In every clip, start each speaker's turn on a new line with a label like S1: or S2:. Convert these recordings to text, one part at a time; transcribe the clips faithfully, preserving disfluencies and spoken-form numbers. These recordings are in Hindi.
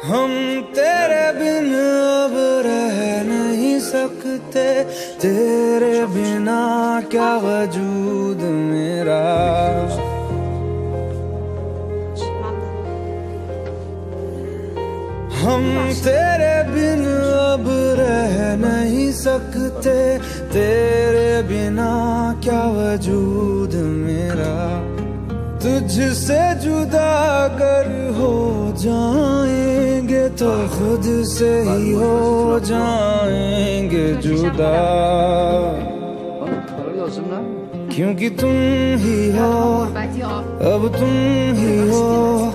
S1: हम तेरे बिन अब रह नहीं सकते, तेरे बिना क्या वजूद मेरा। हम तेरे बिन अब रह नहीं सकते, तेरे बिना क्या वजूद मेरा। तुझसे जुदा अगर हो जाएंगे तो खुद से ही हो जाएंगे जुदा। क्योंकि तुम ही हो, अब तुम ही हो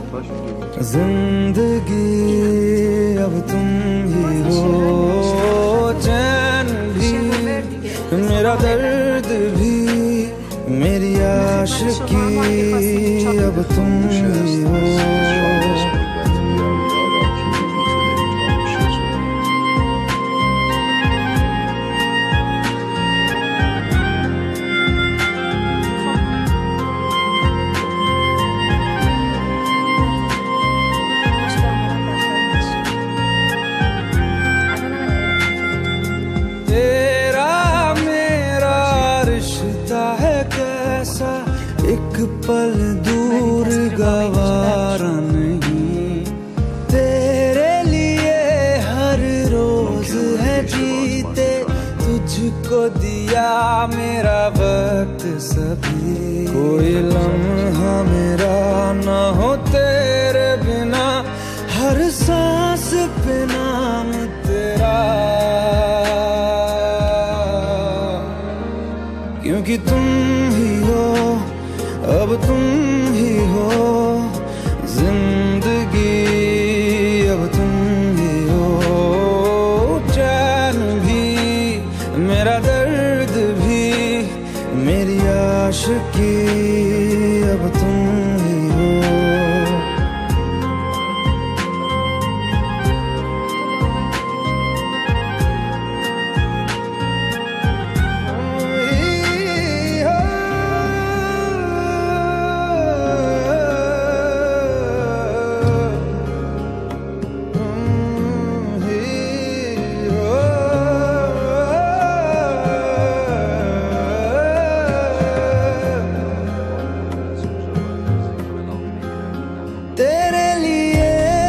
S1: जिंदगी, अब तुम ही हो। चैन भी मेरा दर्द भी मेरी आशिकी, अब तुम ही हो। एक पल दूर गवारा नहीं, तेरे लिए हर रोज है जीते, तुझको दिया मेरा वक्त सभी। कोई लम्हा मेरा ना हो तेरे बिना, हर सांस पे नाम तेरा। क्योंकि तुम ही हो, अब तुम ही हो जिंदगी, अब तुम ही हो। चैन भी मेरा दर्द भी मेरी आशिकी, अब तुम ही हो। तेरे लिए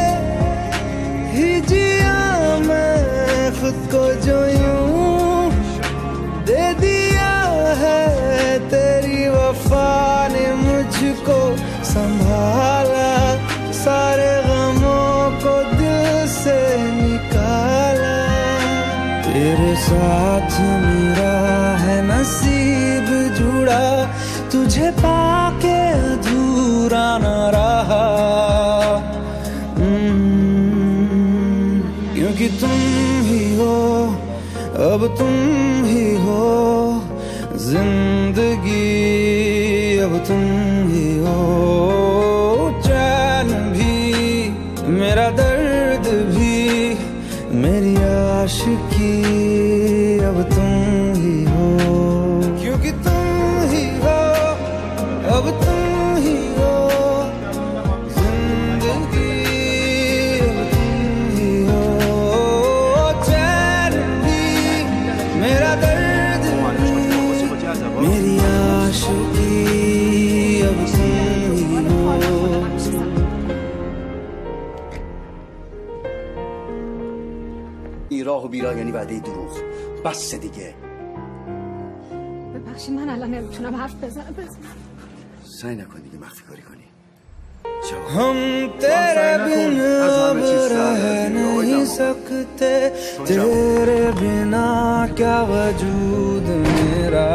S1: ही जिया मैं खुद को, जो यूं दे दिया है तेरी वफा ने मुझको संभाला। सारे गमों को दिल से निकाला, तेरे साथ मेरा है नसीब जुड़ा, तुझे पाके अधूरा न रहा। क्योंकि तुम ही हो, अब तुम ही हो जिंदगी, अब तुम ही हो। चैन भी मेरा दर्द भी मेरी आशिकी, अब तुम ही हो। क्योंकि तुम ही हो, अब तुम ही हो जिंदगी, अब तुम ही हो। चैन भी मेरा दर्द भी मेरी आशिकी, अब तुम ही हो।
S2: راه و بیراه یعنی وعده دروغ. بس دیگه.
S3: ببخشید من الان نمیتونم حرف بزنم.
S2: سعی نکن دیگه مخفی کاری کنی.
S1: हम तेरे बिन अब रह नहीं सकते, तेरे बिना क्या वजूद मेरा।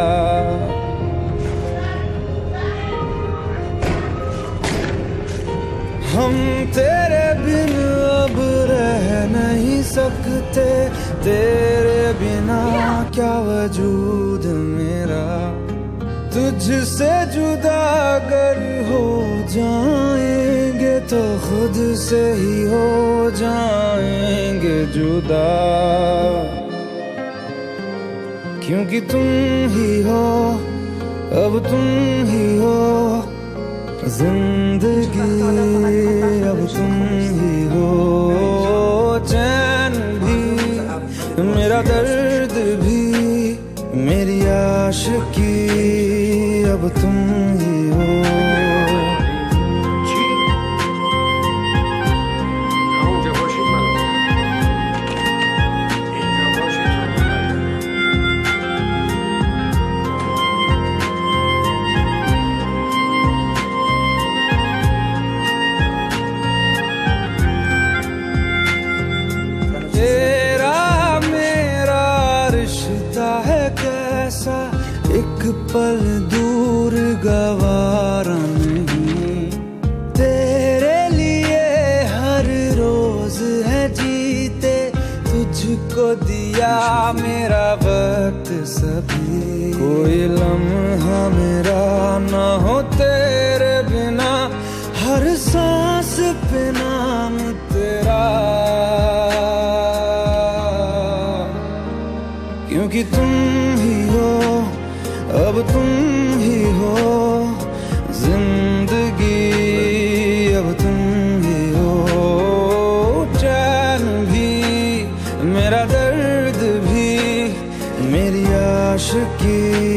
S1: हम तेरे बिन अब रह नहीं सकते, तेरे बिना क्या वजूद मेरा। तुझसे जुदा अगर हो जाएंगे तो खुद से ही हो जाएंगे जुदा। क्योंकि तुम ही हो, अब तुम ही हो जिंदगी, अब तुम ही हो। मेरा दर्द भी, मेरी आशिकी अब तुम ही हो। एक पल दूर गवारा नहीं, तेरे लिए हर रोज है जीते, तुझको दिया मेरा वक्त सभी। कोई लम्हा मेरा ना हो तेरे बिना, हर सांस पे नाम तेरा, क्योंकि तुम ही हो, अब तुम ही हो जिंदगी, अब तुम ही हो चैन भी, मेरा दर्द भी, मेरी आशिकी।